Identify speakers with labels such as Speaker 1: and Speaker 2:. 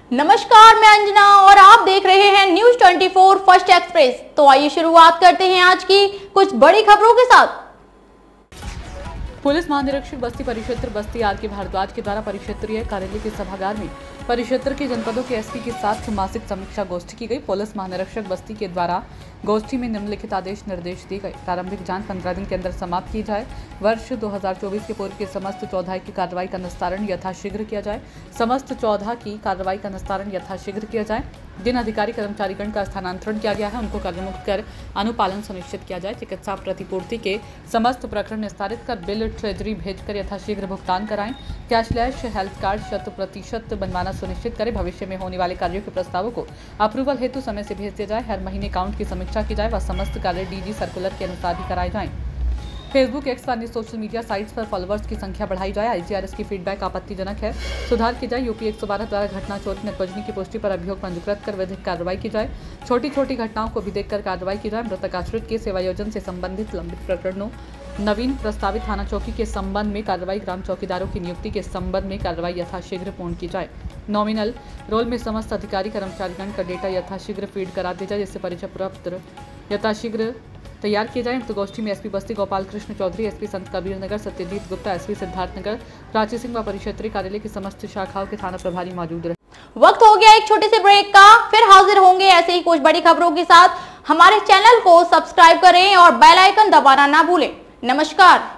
Speaker 1: नमस्कार, मैं अंजना और आप देख रहे हैं न्यूज 24 फर्स्ट एक्सप्रेस। तो आइए शुरुआत करते हैं आज की कुछ बड़ी खबरों के साथ।
Speaker 2: पुलिस महानिरीक्षक बस्ती परिक्षेत्र बस्ती आर.के. भारद्वाज के द्वारा परिक्षेत्रीय कार्यालय के सभागार में परिक्षेत्र के जनपदों के एसपी के साथ मासिक समीक्षा गोष्ठी की गई। पुलिस महानिरीक्षक बस्ती के द्वारा गोष्ठी में निम्नलिखित आदेश निर्देश दिए गए। प्रारंभिक जांच 15 दिन के अंदर समाप्त की जाए। वर्ष 2024 के पूर्व के समस्त 14 की कार्रवाई का निस्तारण यथाशीघ्र किया जाए। समस्त 14 की कार्रवाई का निस्तारण यथाशीघ्र किया जाए। जिन अधिकारी कर्मचारीगण का स्थानांतरण किया गया है उनको कार्यमुक्त कर अनुपालन सुनिश्चित किया जाए। चिकित्सा प्रतिपूर्ति के समस्त प्रकरण निस्तारित कर बिल ट्रेजरी भेजकर यथाशीघ्र भुगतान कराएं। कैशलेस हेल्थ कार्ड 100% बनवाना सुनिश्चित करें। भविष्य में होने वाले कार्यों के प्रस्तावों को अप्रूवल हेतु समय से भेज दिया जाए। हर महीने अकाउंट की समीक्षा की जाए व समस्त कार्य डीजी सर्कुलर के अनुसार ही कराए जाएं। फेसबुक, एक्स व अन्य सोशल मीडिया साइट्स पर फॉलोअर्स की संख्या बढ़ाई जाए। आईजीआरएस की फीडबैक आपत्तिजनक है, सुधार की जाए। यूपी 112 द्वारा घटना चोरी नतबजनी की पुष्टि पर अभियोग पंजीकृत कर विधिक कार्रवाई की जाए। छोटी छोटी घटनाओं को भी देखकर कार्रवाई की जाए। मृतक आश्रित के सेवायोजन से संबंधित लंबित प्रकरणों नवीन प्रस्तावित थाना चौकी के संबंध में कार्रवाई, ग्राम चौकीदारों की नियुक्ति के संबंध में कार्रवाई यथाशीघ्र पूर्ण की जाए। नॉमिनल रोल में समस्त अधिकारी कर्मचारीगण का डेटा यथाशीघ्र फीड करा दिया जाए, जिससे परिचय पत्र यथाशीघ्र तैयार किए जाए। गोष्ठी में एसपी बस्ती गोपाल कृष्ण चौधरी, एसपी संत कबीर नगर सत्यजीत गुप्ता, एसपी सिद्धार्थनगर प्राची सिंह व परिक्षेत्रीय कार्यालय की समस्त शाखाओं के थाना प्रभारी मौजूद रहे।
Speaker 1: वक्त हो गया एक छोटे से ब्रेक का, फिर हाजिर होंगे ऐसे ही कुछ बड़ी खबरों के साथ। हमारे चैनल को सब्सक्राइब करें और बेल आइकन दबाना ना भूलें। नमस्कार।